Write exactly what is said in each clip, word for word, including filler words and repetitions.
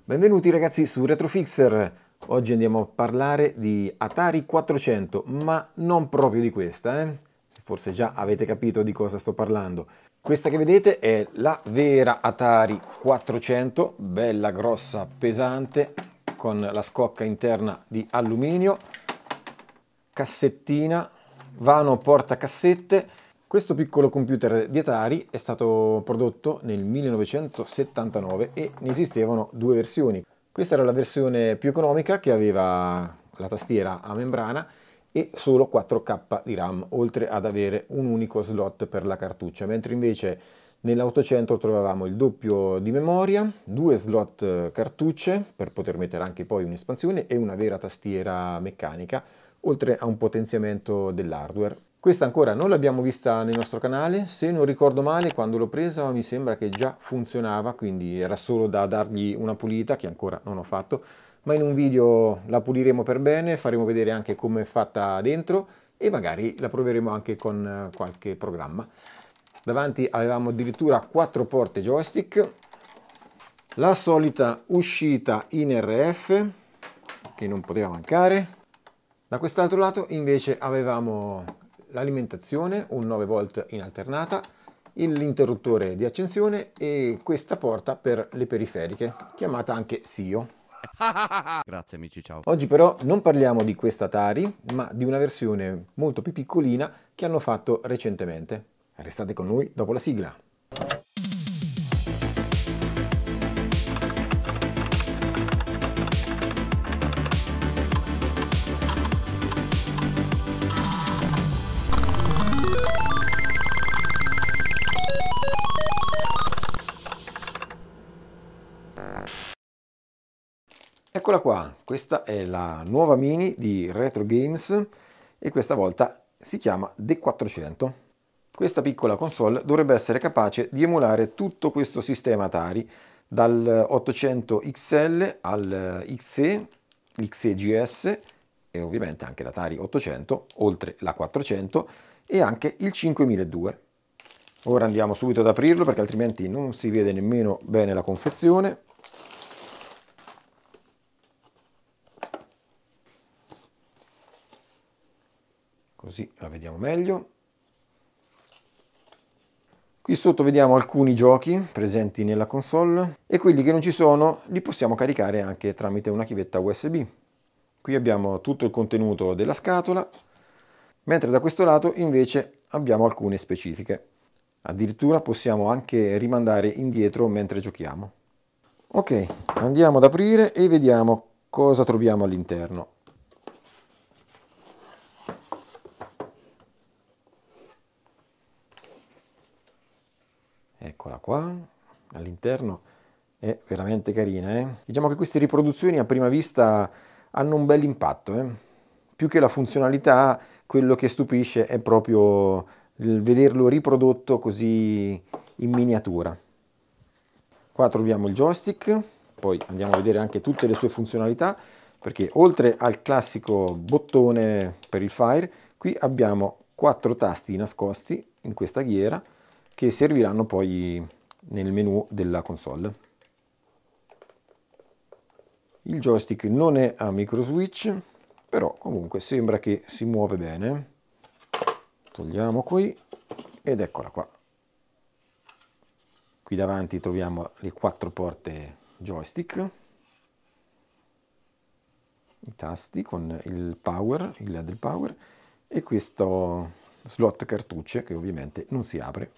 Benvenuti ragazzi su Retrofixer. Oggi andiamo a parlare di Atari quattrocento, ma non proprio di questa, eh? Forse già avete capito di cosa sto parlando. Questa che vedete è la vera Atari quattrocento, bella grossa, pesante, con la scocca interna di alluminio, cassettina, vano portacassette. Questo piccolo computer di Atari è stato prodotto nel millenovecentosettantanove e ne esistevano due versioni. Questa era la versione più economica, che aveva la tastiera a membrana e solo quattro K di RAM, oltre ad avere un unico slot per la cartuccia, mentre invece nell'ottocento trovavamo il doppio di memoria, due slot cartucce per poter mettere anche poi un'espansione e una vera tastiera meccanica, oltre a un potenziamento dell'hardware. Questa ancora non l'abbiamo vista nel nostro canale, se non ricordo male quando l'ho presa mi sembra che già funzionava, quindi era solo da dargli una pulita, che ancora non ho fatto, ma in un video la puliremo per bene, faremo vedere anche come è fatta dentro e magari la proveremo anche con qualche programma. Davanti avevamo addirittura quattro porte joystick, la solita uscita in R F che non poteva mancare. Da quest'altro lato invece avevamo l'alimentazione, un nove volt in alternata, l'interruttore di accensione e questa porta per le periferiche, chiamata anche S I O. Grazie amici, ciao. Oggi però non parliamo di questa Atari, ma di una versione molto più piccolina che hanno fatto recentemente. Restate con noi dopo la sigla. Eccola qua, questa è la nuova Mini di Retro Games e questa volta si chiama D quattrocento. Questa piccola console dovrebbe essere capace di emulare tutto questo sistema Atari, dal ottocento X L al X E, l'X E G S e ovviamente anche l'Atari ottocento, oltre la quattrocento e anche il cinquemiladuecento. Ora andiamo subito ad aprirlo perché altrimenti non si vede nemmeno bene la confezione. Così la vediamo meglio. Qui sotto vediamo alcuni giochi presenti nella console e quelli che non ci sono li possiamo caricare anche tramite una chiavetta U S B. Qui abbiamo tutto il contenuto della scatola, mentre da questo lato invece abbiamo alcune specifiche. Addirittura possiamo anche rimandare indietro mentre giochiamo. Ok, andiamo ad aprire e vediamo cosa troviamo all'interno. Eccola qua, all'interno è veramente carina. Eh? Diciamo che queste riproduzioni a prima vista hanno un bel impatto. Eh? Più che la funzionalità, quello che stupisce è proprio il vederlo riprodotto così in miniatura. Qua troviamo il joystick, poi andiamo a vedere anche tutte le sue funzionalità, perché oltre al classico bottone per il fire, qui abbiamo quattro tasti nascosti in questa ghiera, che serviranno poi nel menu della console. Il joystick non è a micro switch, però comunque sembra che si muove bene. Togliamo qui ed eccola qua. Qui davanti troviamo le quattro porte joystick, i tasti con il power, il L E D del power e questo slot cartucce che ovviamente non si apre.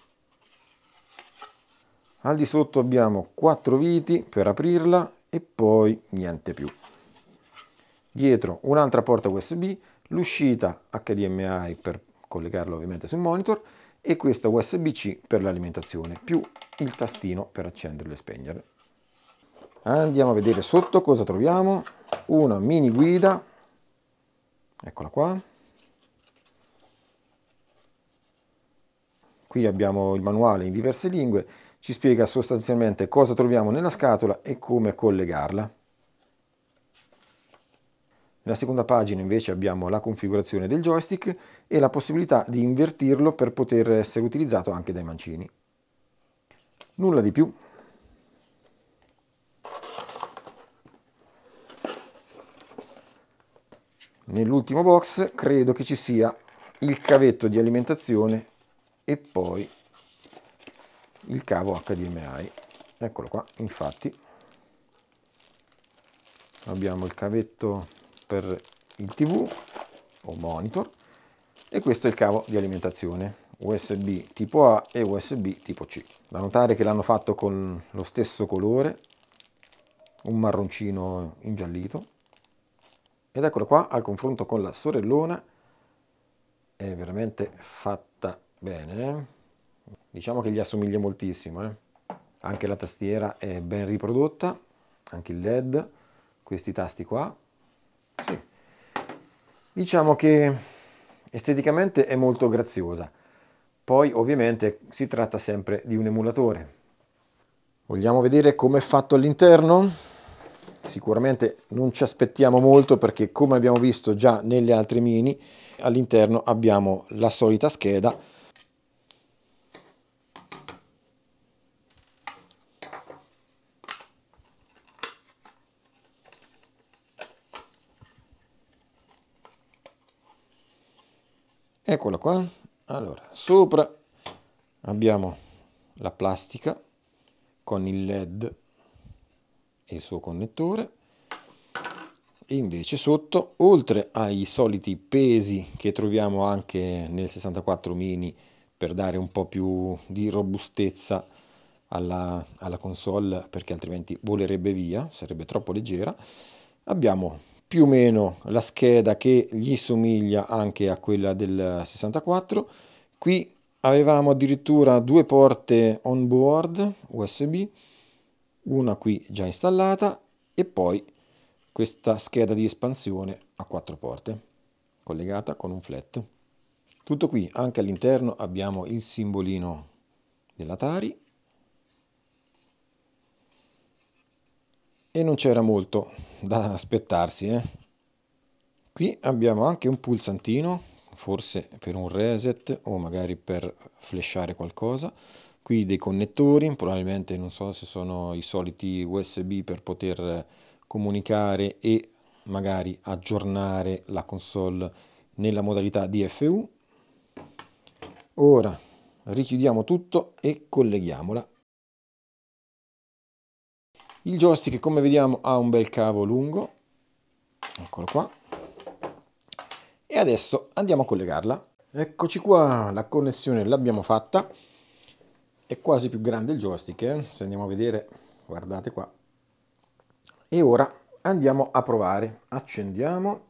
Al di sotto abbiamo quattro viti per aprirla e poi niente più. Dietro un'altra porta U S B, l'uscita H D M I per collegarlo ovviamente sul monitor e questa U S B C per l'alimentazione, più il tastino per accenderlo e spegnere. Andiamo a vedere sotto cosa troviamo. Una mini guida, eccola qua. Qui abbiamo il manuale in diverse lingue. Ci spiega sostanzialmente cosa troviamo nella scatola e come collegarla. Nella seconda pagina invece abbiamo la configurazione del joystick e la possibilità di invertirlo per poter essere utilizzato anche dai mancini. Nulla di più. Nell'ultimo box credo che ci sia il cavetto di alimentazione e poi il cavo H D M I. Eccolo qua, infatti abbiamo il cavetto per il tivù o monitor e questo è il cavo di alimentazione U S B tipo A e U S B tipo C. Da notare che l'hanno fatto con lo stesso colore, un marroncino ingiallito, ed eccolo qua al confronto con la sorellona, è veramente fatta bene, eh? Diciamo che gli assomiglia moltissimo, eh? Anche la tastiera è ben riprodotta, anche il L E D, questi tasti qua, sì. Diciamo che esteticamente è molto graziosa. Poi ovviamente si tratta sempre di un emulatore. Vogliamo vedere come è fatto all'interno? Sicuramente non ci aspettiamo molto perché, come abbiamo visto già nelle altre mini, all'interno abbiamo la solita scheda . Eccola qua. Allora, sopra abbiamo la plastica con il L E D e il suo connettore, e invece sotto, oltre ai soliti pesi che troviamo anche nel sessantaquattro mini per dare un po' più di robustezza alla, alla console, perché altrimenti volerebbe via, sarebbe troppo leggera, abbiamo più o meno la scheda che gli somiglia anche a quella del sessantaquattro. Qui avevamo addirittura due porte on board U S B, una qui già installata e poi questa scheda di espansione a quattro porte collegata con un flat. Tutto qui. Anche all'interno abbiamo il simbolino dell'Atari e non c'era molto da aspettarsi, eh? Qui abbiamo anche un pulsantino, forse per un reset o magari per flashare qualcosa. Qui dei connettori, probabilmente non so se sono i soliti U S B per poter comunicare e magari aggiornare la console nella modalità D F U. Ora richiudiamo tutto e colleghiamola. Il joystick, come vediamo, ha un bel cavo lungo, eccolo qua, e adesso andiamo a collegarla. Eccoci qua, la connessione l'abbiamo fatta, è quasi più grande il joystick, eh? Se andiamo a vedere, guardate qua. E ora andiamo a provare, accendiamo,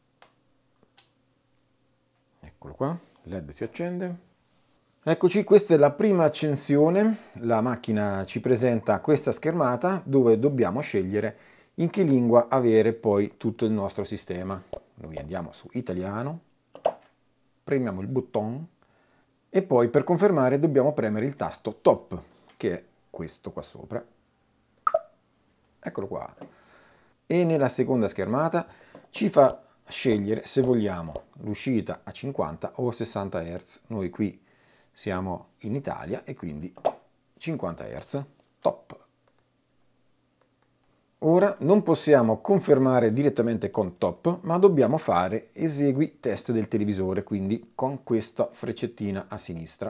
eccolo qua, il L E D si accende. Eccoci, questa è la prima accensione, la macchina ci presenta questa schermata dove dobbiamo scegliere in che lingua avere poi tutto il nostro sistema. Noi andiamo su italiano, premiamo il bottone e poi per confermare dobbiamo premere il tasto top, che è questo qua sopra. Eccolo qua. E nella seconda schermata ci fa scegliere se vogliamo l'uscita a cinquanta o sessanta hertz. Noi qui siamo in Italia e quindi cinquanta hertz, top. Ora non possiamo confermare direttamente con top, ma dobbiamo fare esegui test del televisore, quindi con questa freccettina a sinistra.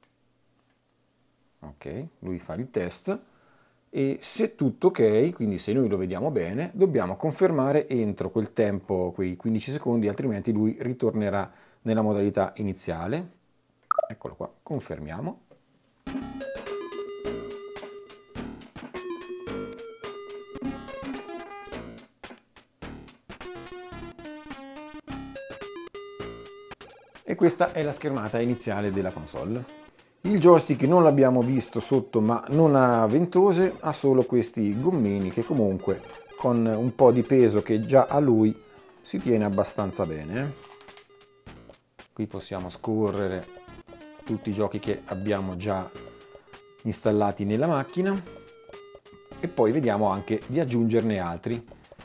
Ok, lui fa il test e se tutto ok, quindi se noi lo vediamo bene, dobbiamo confermare entro quel tempo, quei quindici secondi, altrimenti lui ritornerà nella modalità iniziale. Eccolo qua, confermiamo. E questa è la schermata iniziale della console. Il joystick non l'abbiamo visto sotto, ma non ha ventose, ha solo questi gommini che comunque con un po' di peso che già ha lui si tiene abbastanza bene. Qui possiamo scorrere tutti i giochi che abbiamo già installati nella macchina e poi vediamo anche di aggiungerne altri.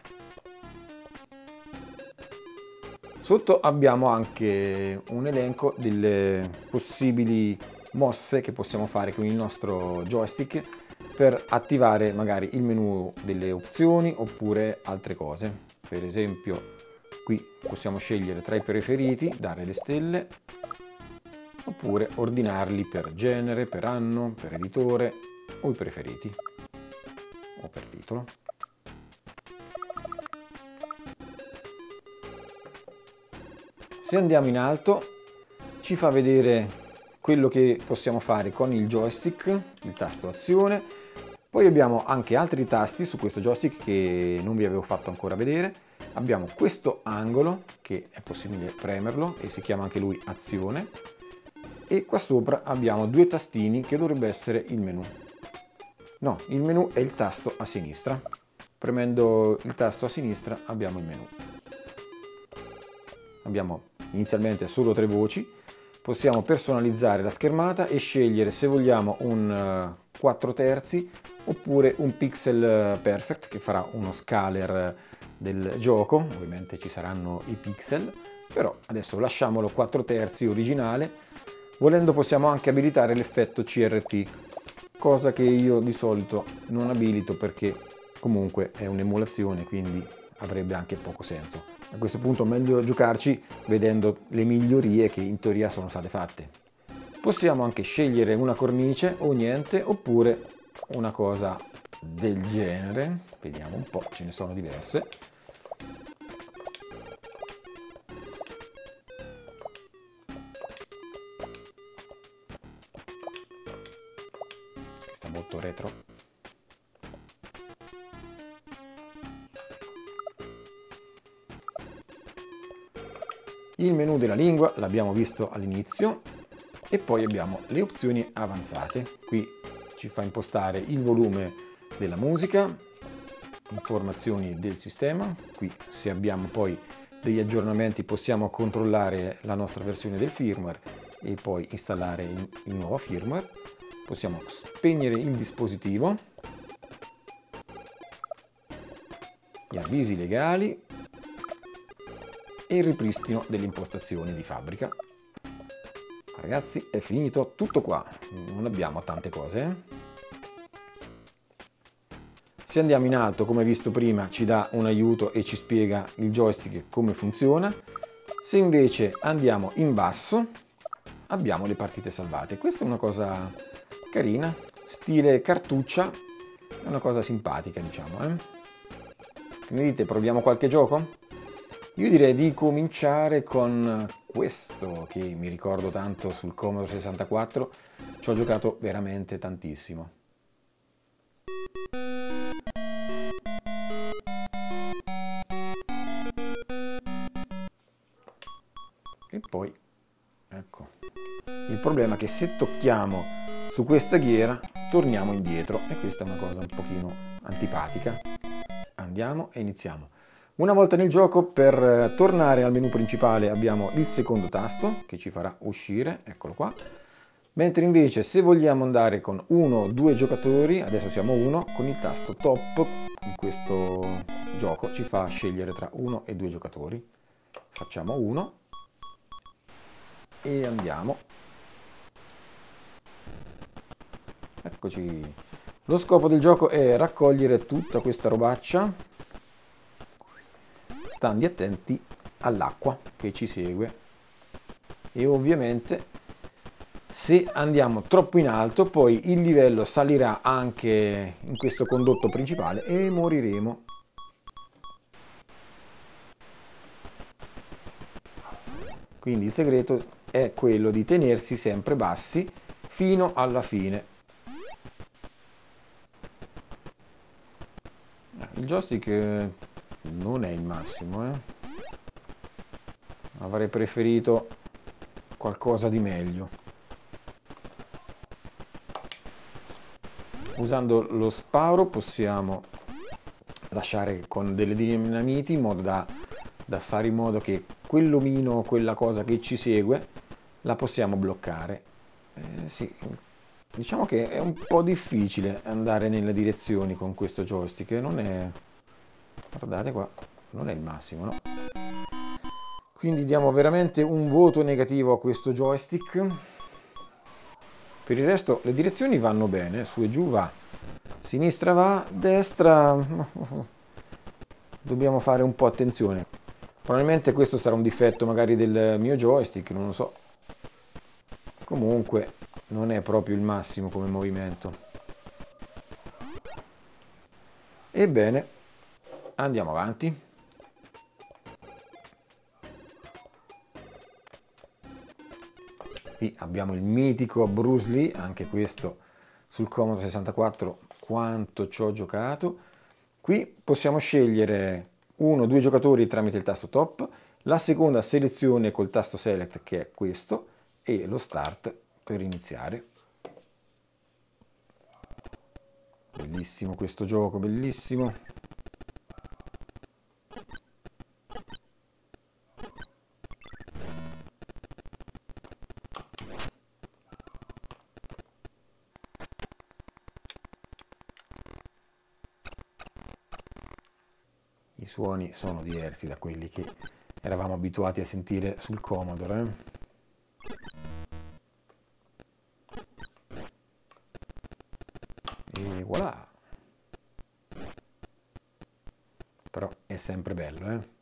Sotto abbiamo anche un elenco delle possibili mosse che possiamo fare con il nostro joystick per attivare magari il menu delle opzioni oppure altre cose. Per esempio Qui possiamo scegliere tra i preferiti, dare le stelle, oppure ordinarli per genere, per anno, per editore o i preferiti, o per titolo. Se andiamo in alto ci fa vedere quello che possiamo fare con il joystick, il tasto azione. Poi abbiamo anche altri tasti su questo joystick che non vi avevo fatto ancora vedere. Abbiamo questo angolo che è possibile premerlo e si chiama anche lui azione. E qua sopra abbiamo due tastini che dovrebbe essere il menu. No, il menu è il tasto a sinistra. Premendo il tasto a sinistra abbiamo il menu. Abbiamo inizialmente solo tre voci. Possiamo personalizzare la schermata e scegliere se vogliamo un quattro terzi oppure un pixel perfect che farà uno scaler del gioco. Ovviamente ci saranno i pixel, però adesso lasciamolo quattro terzi originale. Volendo possiamo anche abilitare l'effetto C R T, cosa che io di solito non abilito perché comunque è un'emulazione, quindi avrebbe anche poco senso. A questo punto è meglio giocarci vedendo le migliorie che in teoria sono state fatte. Possiamo anche scegliere una cornice o niente, oppure una cosa del genere. Vediamo un po', ce ne sono diverse. Questa è molto retro. Il menu della lingua l'abbiamo visto all'inizio e poi abbiamo le opzioni avanzate. Qui ci fa impostare il volume della musica, informazioni del sistema. Qui se abbiamo poi degli aggiornamenti possiamo controllare la nostra versione del firmware e poi installare il nuovo firmware. Possiamo spegnere il dispositivo, gli avvisi legali e il ripristino delle impostazioni di fabbrica. Ragazzi, è finito tutto qua, non abbiamo tante cose. Eh? Se andiamo in alto, come visto prima, ci dà un aiuto e ci spiega il joystick come funziona. Se invece andiamo in basso, abbiamo le partite salvate. Questa è una cosa carina, stile cartuccia, è una cosa simpatica, diciamo. Eh? Che ne dite, proviamo qualche gioco? Io direi di cominciare con questo che mi ricordo tanto sul Commodore sessantaquattro, ci ho giocato veramente tantissimo. E poi, ecco, il problema è che se tocchiamo su questa ghiera torniamo indietro e questa è una cosa un pochino antipatica. Andiamo e iniziamo. Una volta nel gioco, per tornare al menu principale abbiamo il secondo tasto che ci farà uscire, eccolo qua, mentre invece se vogliamo andare con uno o due giocatori, adesso siamo uno, con il tasto top in questo gioco ci fa scegliere tra uno e due giocatori. Facciamo uno e andiamo. Eccoci. Lo scopo del gioco è raccogliere tutta questa robaccia. Stando attenti all'acqua che ci segue e ovviamente se andiamo troppo in alto poi il livello salirà anche in questo condotto principale e moriremo. Quindi il segreto è quello di tenersi sempre bassi fino alla fine. Il joystick non è il massimo, eh? Avrei preferito qualcosa di meglio. Usando lo spauro possiamo lasciare con delle dinamiti in modo da, da fare in modo che quell'omino o quella cosa che ci segue la possiamo bloccare. Eh, sì, diciamo che è un po' difficile andare nelle direzioni con questo joystick, non è... Guardate qua, non è il massimo, no? Quindi diamo veramente un voto negativo a questo joystick. Per il resto le direzioni vanno bene, su e giù va, sinistra va, destra dobbiamo fare un po' attenzione. Probabilmente questo sarà un difetto magari del mio joystick, non lo so. Comunque non è proprio il massimo come movimento. Ebbene, andiamo avanti. Qui abbiamo il mitico Bruce Lee, anche questo sul Commodore sessantaquattro, quanto ci ho giocato. Qui possiamo scegliere uno o due giocatori tramite il tasto top, la seconda selezione col tasto select, che è questo, e lo start per iniziare. Bellissimo questo gioco, bellissimo. I suoni sono diversi da quelli che eravamo abituati a sentire sul Commodore. Eh? E voilà! Però è sempre bello, eh?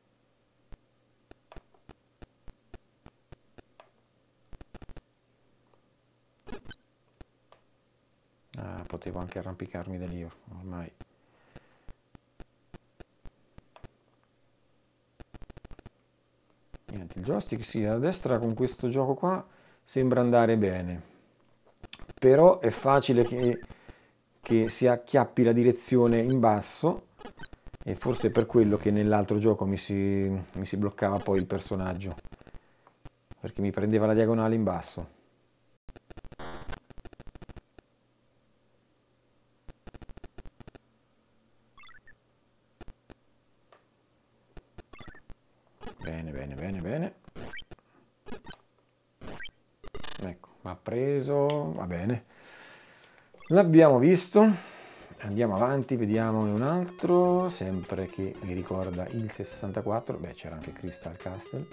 Ah, potevo anche arrampicarmi da lì, ormai. Niente, il joystick sì, a destra con questo gioco qua sembra andare bene, però è facile che, che si acchiappi la direzione in basso, e forse è per quello che nell'altro gioco mi si, mi si bloccava poi il personaggio, perché mi prendeva la diagonale in basso. Bene, bene, bene, bene. Ecco, va preso, va bene. L'abbiamo visto. Andiamo avanti, vediamone un altro, sempre che mi ricorda il sessantaquattro. Beh, c'era anche Crystal Castle.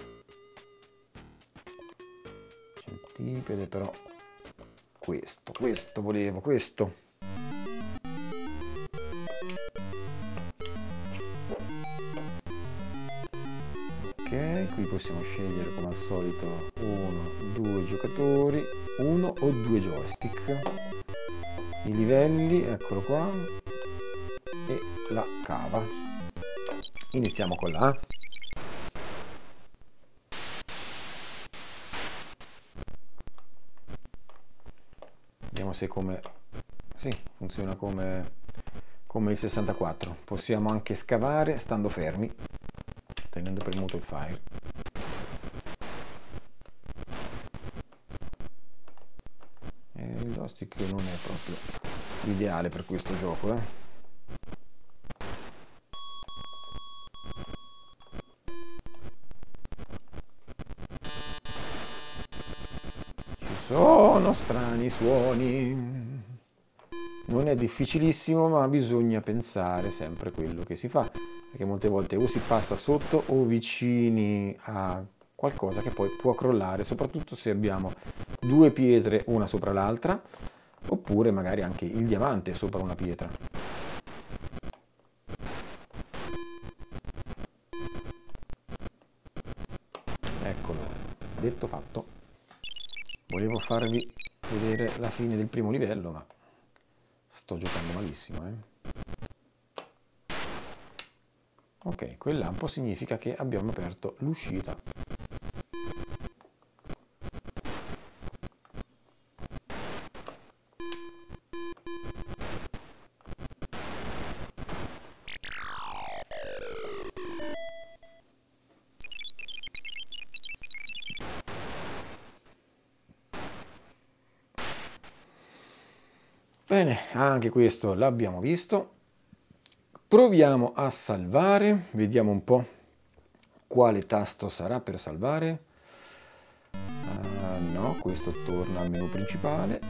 Centipede, però questo, questo volevo, questo. Ok, qui possiamo scegliere come al solito uno, due giocatori, uno o due joystick. I livelli, eccolo qua, e la cava. Iniziamo con la A. Vediamo se come... Sì, funziona come, come il sessantaquattro. Possiamo anche scavare stando fermi, tenendo premuto il file. E il joystick non è proprio l'ideale per questo gioco, eh. Ci sono strani suoni. Non è difficilissimo, ma bisogna pensare sempre quello che si fa, perché molte volte o si passa sotto o vicini a qualcosa che poi può crollare, soprattutto se abbiamo due pietre una sopra l'altra, oppure magari anche il diamante sopra una pietra. Eccolo, detto fatto. Volevo farvi vedere la fine del primo livello, ma sto giocando malissimo, eh. Ok, quel lampo significa che abbiamo aperto l'uscita. Bene, anche questo l'abbiamo visto. Proviamo a salvare, vediamo un po' quale tasto sarà per salvare. Uh, no, questo torna al menu principale.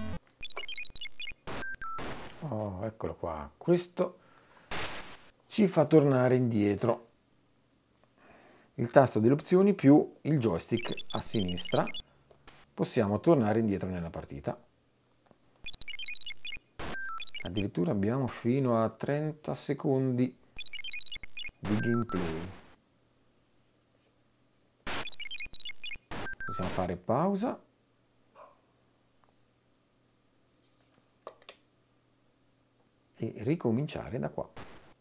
Oh, eccolo qua. Questo ci fa tornare indietro. Il tasto delle opzioni più il joystick a sinistra. Possiamo tornare indietro nella partita. Addirittura abbiamo fino a trenta secondi di gameplay. Possiamo fare pausa. E ricominciare da qua.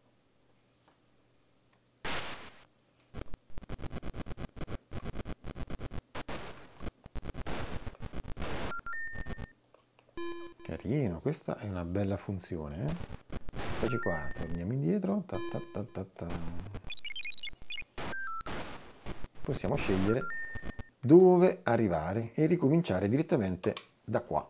Carino, questa è una bella funzione, eh? Eccoci qua, torniamo indietro. Ta ta ta ta ta. Possiamo scegliere dove arrivare e ricominciare direttamente da qua.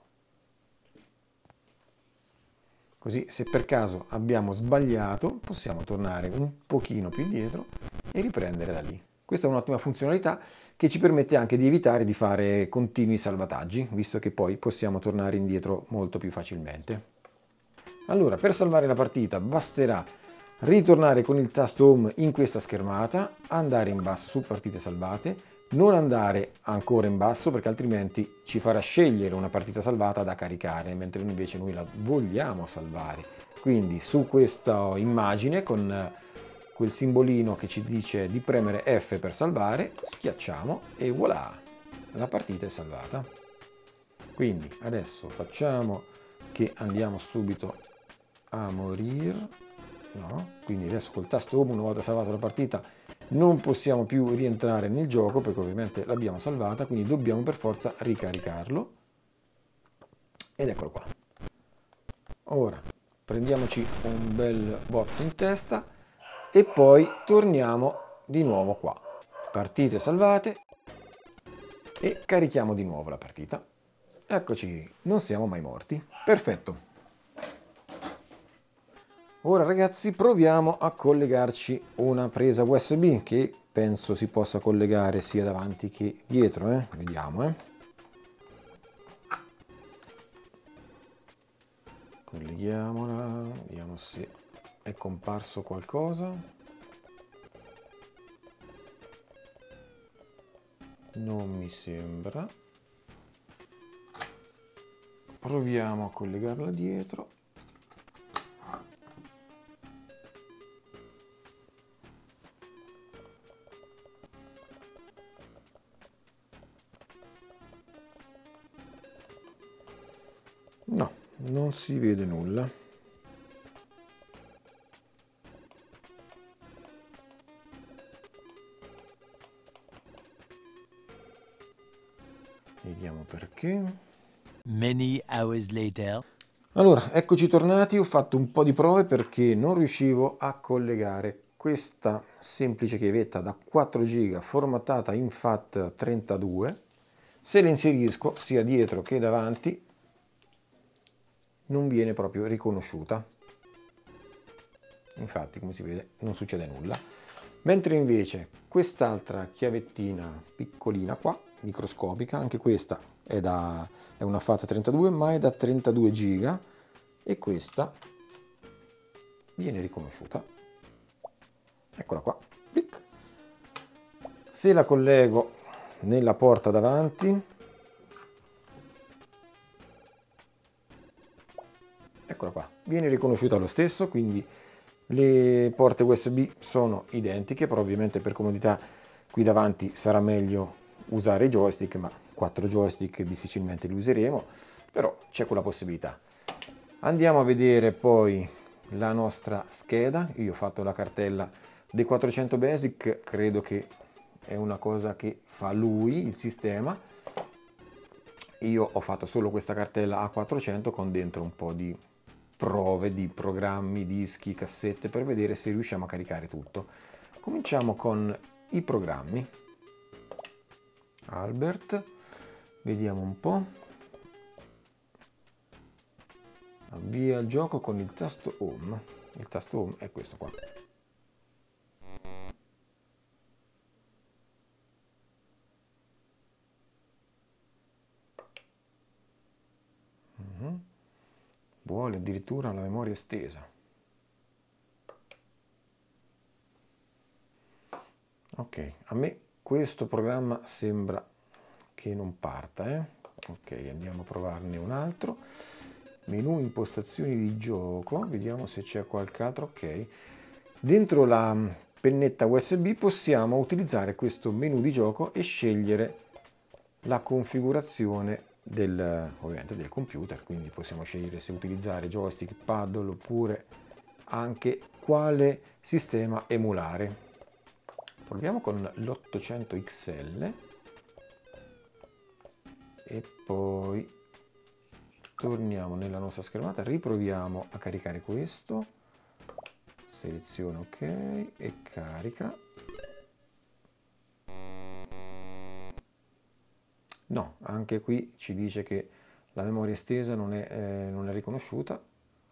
Così, se per caso abbiamo sbagliato, possiamo tornare un pochino più indietro e riprendere da lì. Questa è un'ottima funzionalità che ci permette anche di evitare di fare continui salvataggi, visto che poi possiamo tornare indietro molto più facilmente. Allora, per salvare la partita basterà ritornare con il tasto Home in questa schermata, andare in basso su partite salvate, non andare ancora in basso perché altrimenti ci farà scegliere una partita salvata da caricare, mentre invece noi la vogliamo salvare. Quindi su questa immagine con quel simbolino che ci dice di premere F per salvare, schiacciamo e voilà, la partita è salvata. Quindi adesso facciamo che andiamo subito a morire, no? Quindi adesso col tasto Home, una volta salvata la partita, non possiamo più rientrare nel gioco perché ovviamente l'abbiamo salvata, quindi dobbiamo per forza ricaricarlo. Ed eccolo qua. Ora prendiamoci un bel botto in testa e poi torniamo di nuovo qua. Partite salvate e carichiamo di nuovo la partita. Eccoci, non siamo mai morti. Perfetto. Ora ragazzi proviamo a collegarci una presa U S B che penso si possa collegare sia davanti che dietro, eh? Vediamo, eh. Colleghiamola, vediamo se è comparso qualcosa. Non mi sembra. Proviamo a collegarla dietro. No, non si vede nulla. Vediamo perché. Many hours later. Allora, eccoci tornati. Ho fatto un po' di prove perché non riuscivo a collegare questa semplice chiavetta da quattro giga formattata in FAT trentadue. Se la inserisco sia dietro che davanti non viene proprio riconosciuta. Infatti, come si vede, non succede nulla. Mentre invece quest'altra chiavettina piccolina qua, microscopica, anche questa è, da, è una FAT trentadue, ma è da trentadue giga e questa viene riconosciuta. Eccola qua. Clic. Se la collego nella porta davanti, eccola qua, viene riconosciuta lo stesso, quindi le porte U S B sono identiche, però ovviamente per comodità qui davanti sarà meglio usare i joystick, ma quattro joystick difficilmente li useremo, però c'è quella possibilità. Andiamo a vedere poi la nostra scheda. Io ho fatto la cartella dei quattrocento Basic, credo che è una cosa che fa lui, il sistema. Io ho fatto solo questa cartella A quattrocento con dentro un po' di prove di programmi, dischi, cassette per vedere se riusciamo a caricare tutto. Cominciamo con i programmi. Albert, vediamo un po'. Avvia il gioco con il tasto Home. Il tasto Home è questo qua. Mm-hmm. Vuole addirittura la memoria estesa. Ok, a me questo programma sembra che non parta, eh? Ok, andiamo a provarne un altro. Menu impostazioni di gioco, vediamo se c'è qualche altro. Ok, dentro la pennetta U S B possiamo utilizzare questo menu di gioco e scegliere la configurazione del, ovviamente del computer, quindi possiamo scegliere se utilizzare joystick, paddle oppure anche quale sistema emulare. Proviamo con l'ottocento X L e poi torniamo nella nostra schermata, riproviamo a caricare questo, seleziono ok e carica. No, anche qui ci dice che la memoria estesa non è, eh, non è riconosciuta,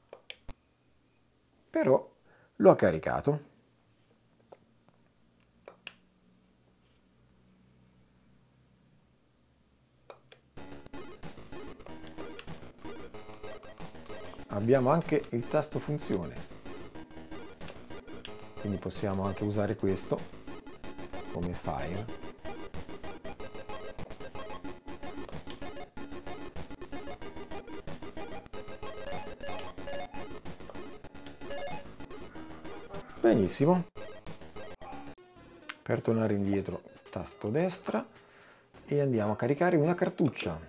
però lo ha caricato. Abbiamo anche il tasto funzione, quindi possiamo anche usare questo come file. Benissimo. Per tornare indietro, tasto destra e andiamo a caricare una cartuccia.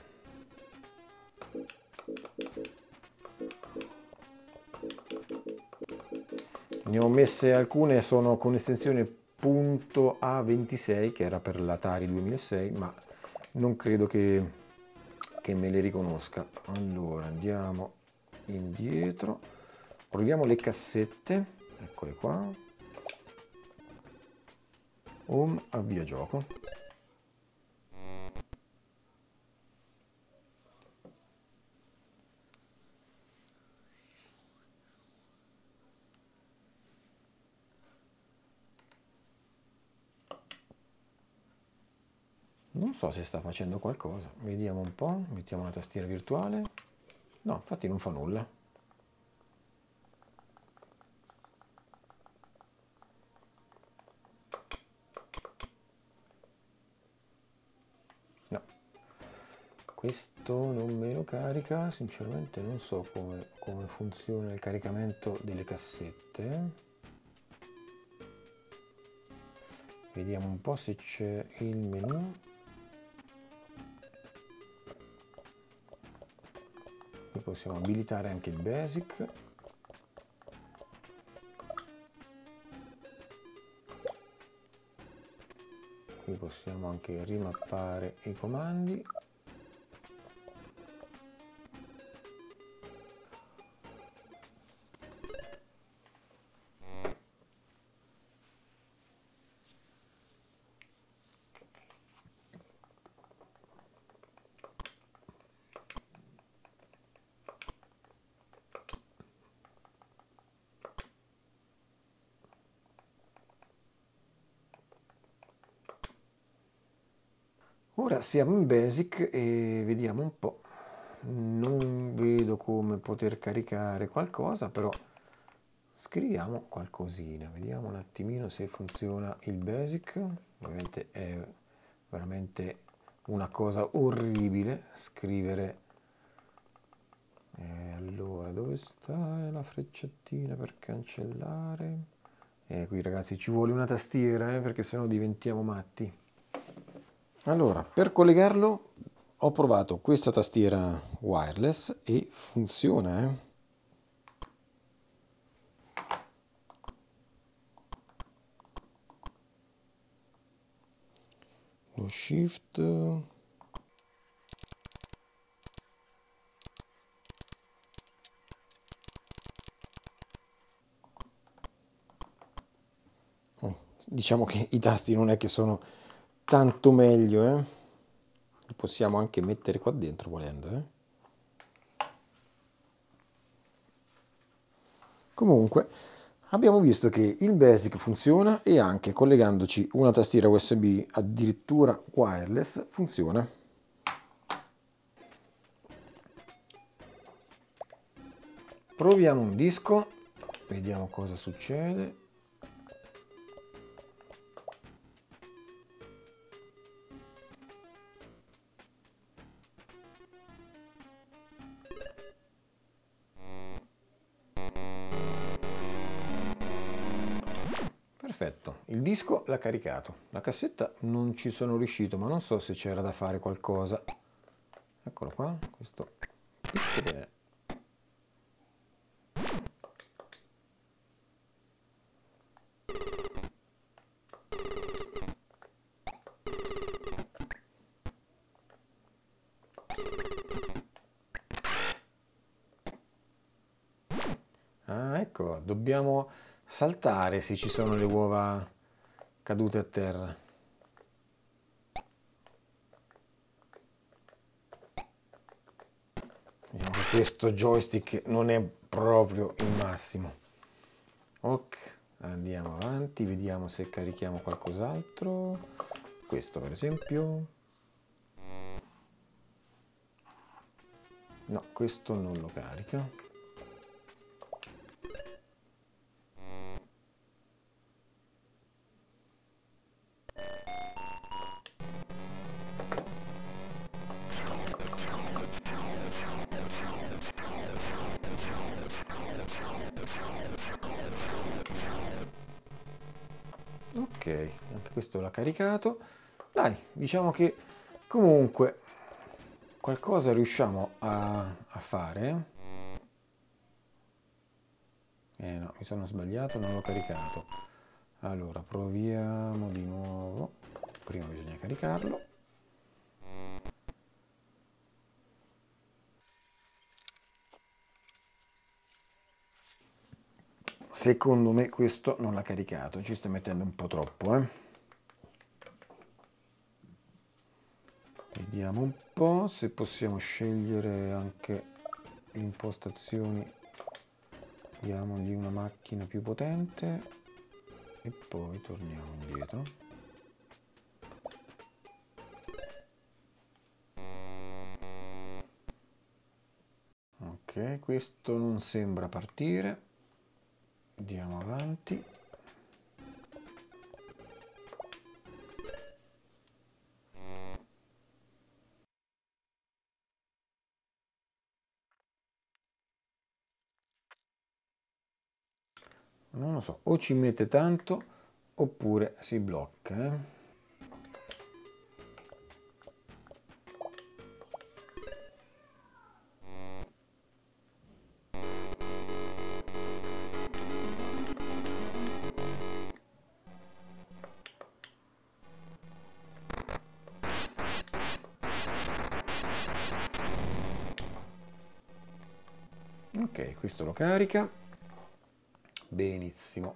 Ne ho messe alcune, sono con estensione .A ventisei, che era per l'Atari duemilasei, ma non credo che, che me le riconosca. Allora andiamo indietro, proviamo le cassette. Eccole qua, home, avvia gioco. Non so se sta facendo qualcosa, vediamo un po', mettiamo una tastiera virtuale. No, infatti non fa nulla. Questo non me lo carica, sinceramente non so come, come funziona il caricamento delle cassette. Vediamo un po' se c'è il menu. Qui possiamo abilitare anche il Basic. Qui possiamo anche rimappare i comandi. Ora siamo in Basic e vediamo un po'. Non vedo come poter caricare qualcosa, però scriviamo qualcosina. Vediamo un attimino se funziona il Basic. Ovviamente è veramente una cosa orribile scrivere. E allora, dove sta la freccettina per cancellare? E qui ragazzi ci vuole una tastiera, eh, perché sennò diventiamo matti. Allora, per collegarlo ho provato questa tastiera wireless e funziona, eh. Lo shift. Oh, diciamo che i tasti non è che sono tanto meglio, eh. Li possiamo anche mettere qua dentro volendo, eh. Comunque abbiamo visto che il Basic funziona e anche collegandoci una tastiera U S B addirittura wireless funziona. Proviamo un disco, vediamo cosa succede. Perfetto, il disco l'ha caricato, la cassetta non ci sono riuscito, ma non so se c'era da fare qualcosa. Eccolo qua, questo piccolo. Ah, ecco, dobbiamo saltare se ci sono le uova cadute a terra. Vediamo che questo joystick non è proprio il massimo. Ok, andiamo avanti, vediamo se carichiamo qualcos'altro. Questo per esempio. No, questo non lo carica. Ok, anche questo l'ha caricato. Dai, diciamo che comunque qualcosa riusciamo a, a fare. Eh no, mi sono sbagliato, non l'ho caricato. Allora, proviamo di nuovo. Prima bisogna caricarlo. Secondo me questo non l'ha caricato, ci sta mettendo un po' troppo, eh. Vediamo un po' se possiamo scegliere anche le impostazioni. Diamogli una macchina più potente e poi torniamo indietro. Ok, questo non sembra partire. Andiamo avanti. Non lo so, o ci mette tanto oppure si blocca, eh? Ok, questo lo carica. Benissimo.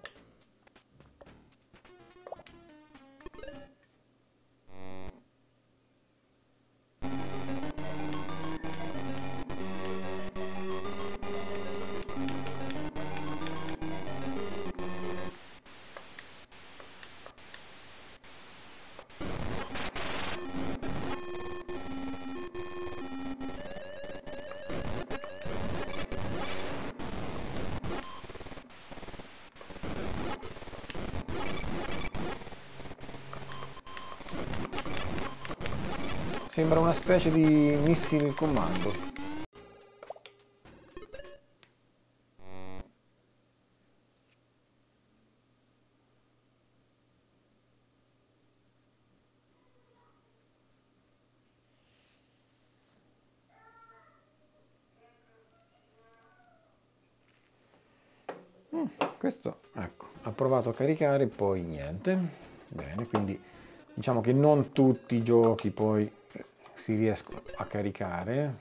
Sembra una specie di missile comando. Mm, questo, ecco, ha provato a caricare, poi niente. Bene, quindi diciamo che non tutti i giochi poi si riescono a caricare.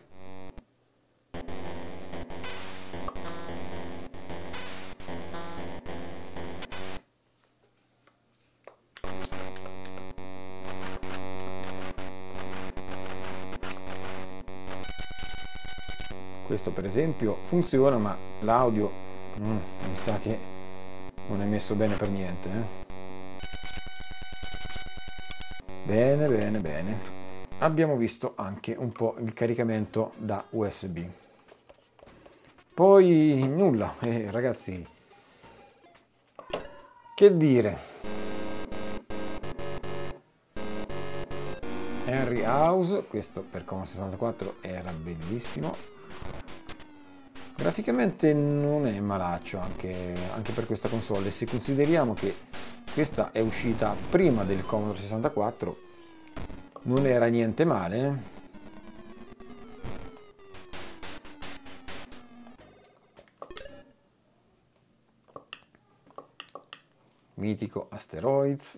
Questo per esempio funziona, ma l'audio mm, mi sa che non è messo bene per niente, eh? Bene, bene, bene. Abbiamo visto anche un po' il caricamento da U S B. Poi nulla, eh, ragazzi, che dire. Henry House, questo per Commodore sessantaquattro era bellissimo. Graficamente non è malaccio anche, anche per questa console, se consideriamo che Questa è uscita prima del Commodore sessantaquattro, non era niente male, eh? Mitico Asteroids.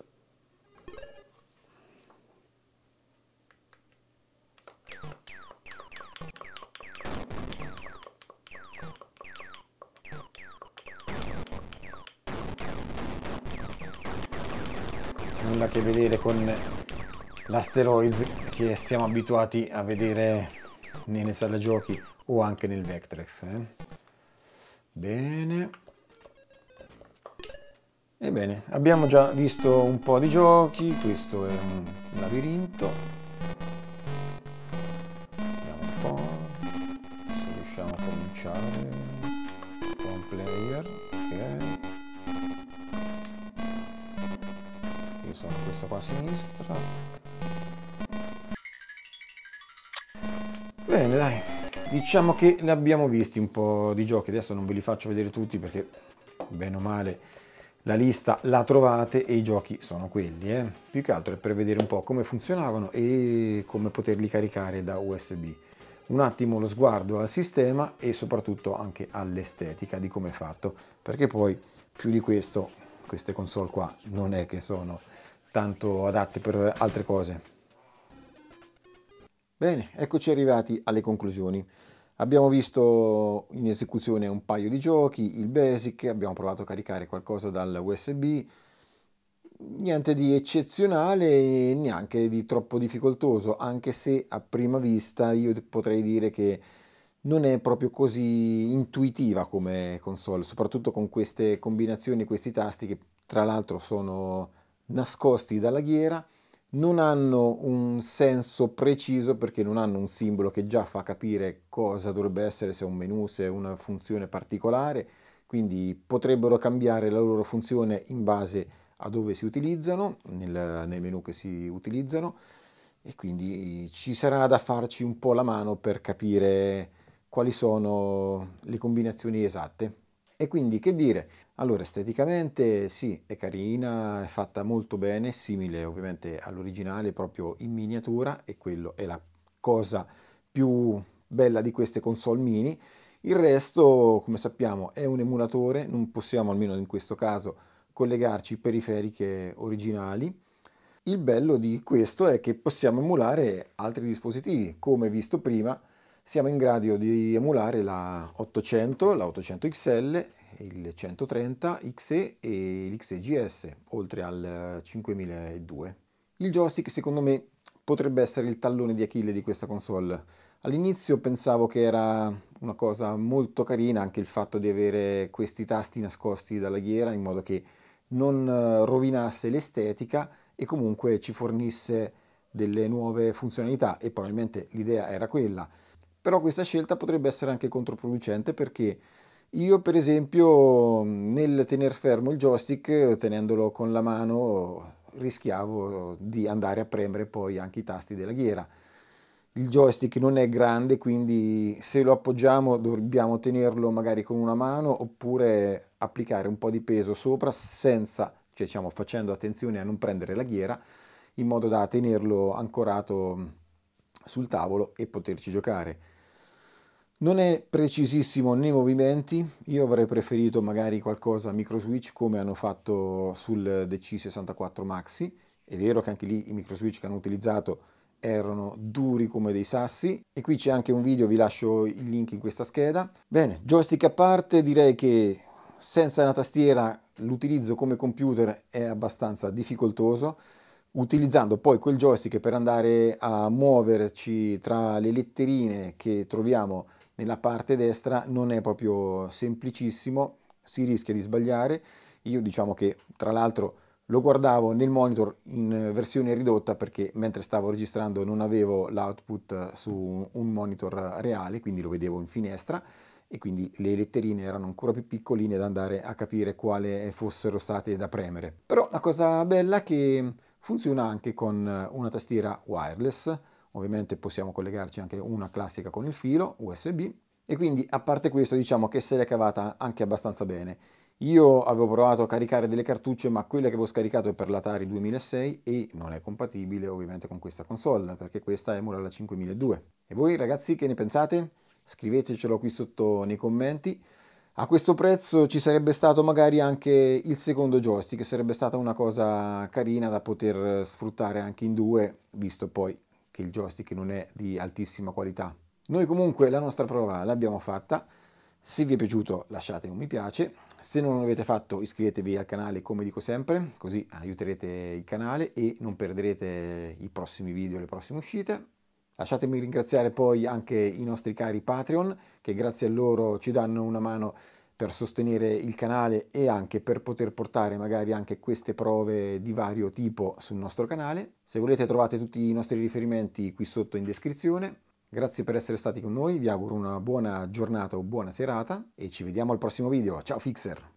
Nulla a che vedere con l'Asteroids che siamo abituati a vedere nelle sale giochi o anche nel Vectrex. Eh? Bene. Ebbene, abbiamo già visto un po' di giochi, questo è un labirinto. Vediamo un po' se riusciamo a cominciare con player. Ok. Io sono questo qua a sinistra. Bene, dai, diciamo che ne abbiamo visti un po' di giochi, adesso non ve li faccio vedere tutti perché bene o male la lista la trovate e i giochi sono quelli, eh. Più che altro è per vedere un po' come funzionavano e come poterli caricare da U S B. Un attimo lo sguardo al sistema e soprattutto anche all'estetica di come è fatto, perché poi più di questo queste console qua non è che sono tanto adatte per altre cose. Bene, eccoci arrivati alle conclusioni. Abbiamo visto in esecuzione un paio di giochi, il Basic, abbiamo provato a caricare qualcosa dal U S B, niente di eccezionale e neanche di troppo difficoltoso, anche se a prima vista io potrei dire che non è proprio così intuitiva come console, soprattutto con queste combinazioni, questi tasti che tra l'altro sono nascosti dalla ghiera. Non hanno un senso preciso perché non hanno un simbolo che già fa capire cosa dovrebbe essere, se è un menu, se è una funzione particolare, quindi potrebbero cambiare la loro funzione in base a dove si utilizzano, nel, nel menu che si utilizzano, e quindi ci sarà da farci un po' la mano per capire quali sono le combinazioni esatte. E quindi che dire? Allora, esteticamente sì, è carina, è fatta molto bene, simile ovviamente all'originale, proprio in miniatura, e quello è la cosa più bella di queste console mini. Il resto, come sappiamo, è un emulatore, non possiamo, almeno in questo caso, collegarci periferiche originali. Il bello di questo è che possiamo emulare altri dispositivi, come visto prima. Siamo in grado di emulare la ottocento, la ottocento X L, il centotrenta X E e l'X E G S, oltre al cinquemiladue. Il joystick secondo me potrebbe essere il tallone di Achille di questa console. All'inizio pensavo che era una cosa molto carina anche il fatto di avere questi tasti nascosti dalla ghiera in modo che non rovinasse l'estetica e comunque ci fornisse delle nuove funzionalità, e probabilmente l'idea era quella. Però questa scelta potrebbe essere anche controproducente perché io per esempio nel tener fermo il joystick, tenendolo con la mano, rischiavo di andare a premere poi anche i tasti della ghiera. Il joystick non è grande, quindi se lo appoggiamo dobbiamo tenerlo magari con una mano oppure applicare un po' di peso sopra senza, cioè diciamo facendo attenzione a non prendere la ghiera, in modo da tenerlo ancorato sul tavolo e poterci giocare. Non è precisissimo nei movimenti, io avrei preferito magari qualcosa micro switch come hanno fatto sul D C sessantaquattro Maxi. È vero che anche lì i micro switch che hanno utilizzato erano duri come dei sassi, e qui c'è anche un video, vi lascio il link in questa scheda. Bene, joystick a parte, direi che senza una tastiera l'utilizzo come computer è abbastanza difficoltoso. Utilizzando poi quel joystick per andare a muoverci tra le letterine che troviamo nella parte destra non è proprio semplicissimo, si rischia di sbagliare. Io diciamo che tra l'altro lo guardavo nel monitor in versione ridotta perché mentre stavo registrando non avevo l'output su un monitor reale, quindi lo vedevo in finestra e quindi le letterine erano ancora più piccoline da andare a capire quale fossero state da premere. Però la cosa bella è che funziona anche con una tastiera wireless. Ovviamente possiamo collegarci anche una classica con il filo U S B, e quindi a parte questo diciamo che se l'è cavata anche abbastanza bene. Io avevo provato a caricare delle cartucce, ma quella che avevo scaricato è per l'Atari duemilasei e non è compatibile ovviamente con questa console, perché questa emula la cinquemiladuecento. E voi ragazzi che ne pensate? Scrivetecelo qui sotto nei commenti. A questo prezzo ci sarebbe stato magari anche il secondo joystick, sarebbe stata una cosa carina da poter sfruttare anche in due, visto poi che il joystick non è di altissima qualità. Noi comunque la nostra prova l'abbiamo fatta. Se vi è piaciuto lasciate un mi piace, se non l'avete fatto iscrivetevi al canale come dico sempre, così aiuterete il canale e non perderete i prossimi video, le prossime uscite. Lasciatemi ringraziare poi anche i nostri cari Patreon, che grazie a loro ci danno una mano per sostenere il canale e anche per poter portare magari anche queste prove di vario tipo sul nostro canale. Se volete trovate tutti i nostri riferimenti qui sotto in descrizione. Grazie per essere stati con noi, vi auguro una buona giornata o buona serata e ci vediamo al prossimo video. Ciao Fixer!